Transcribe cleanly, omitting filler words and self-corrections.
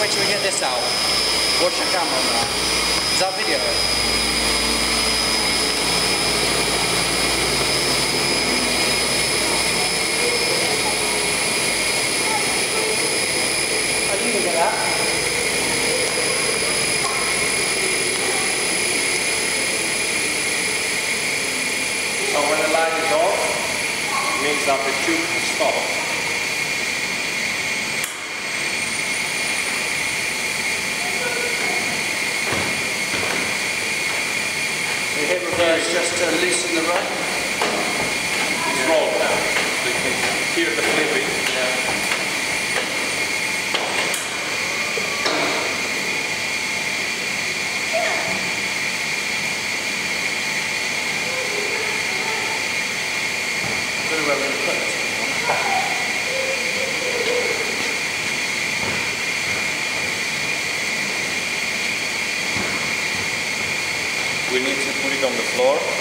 wait till we get this out. Watch the camera on that. Is that video? Oh, you can get that. So when the light is off, it means that the tube has stopped. The hip reverse just to loosen the rug. It's rolled now. So you can hear the flipping. Yeah. I don't know where we're going to put it. We need to put it on the floor.